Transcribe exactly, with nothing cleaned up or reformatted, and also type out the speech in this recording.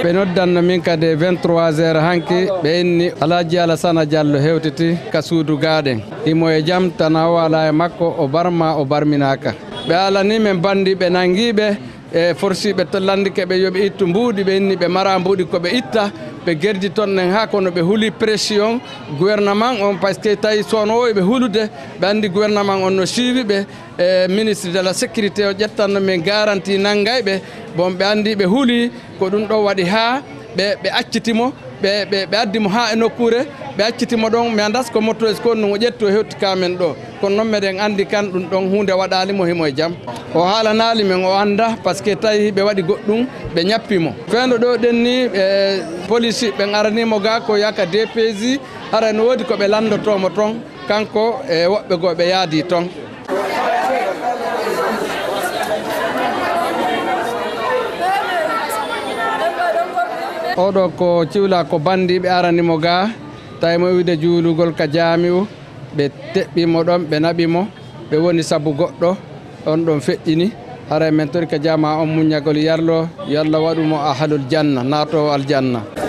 ɓe noddanno min kadi vingt-trois heures hanki ɓe inni Alaji Alassane Diallo hewtiti ka suudu gaɗen imo e jaam tana o ala e makko o barma o barminaka ɓe alani men bandi ɓe nanguiɓe e forsiɓe to landike ɓe yoɓe ittu mbuuɗi ɓe inni ɓe mara mbuuɗi koɓe itta ɓe gerdi toon nen ha kono ɓe huuli pression gouvernement on par ce que tawi sowno o eɓe hulude ɓe andi gouvernement on no suivi ɓe e ministre de la sécurité o ƴettanno men garantie nanggayɓe bon ɓe andi ɓe huuli ko ɗum ɗo waɗi ha ɓe ɓe accitimo ɓe ɓe ɓe addimo ha e nokkure ɓe accitimo ɗon mi andas ko motto es ko no ƴettu e hewti kamen ɗo kono noon meɗen andi kan ɗum ɗon hunde waɗalimo himo e jaam o haalanali men o anda par ce que tawi ɓe waɗi goɗɗum ɓe ñappimo feendo ɗo ɗenni e police ɓe aranimo ga ko yaka D P J hara no woodi koɓe landotomo toon kanko e woɓɓe goo ɓe yaadi toon oɗo ko ciwla ko bandi ɓe aranimo ga tawi mo wiide juulugol ka jaami'u ɓe teɓɓimo ɗon ɓe naɓimo ɓe woni sabu goɗɗo on ɗon feƴƴini hara men tori ka jama on muñagol yarlo yo Allah waɗumo ahlul janna natowo aljanna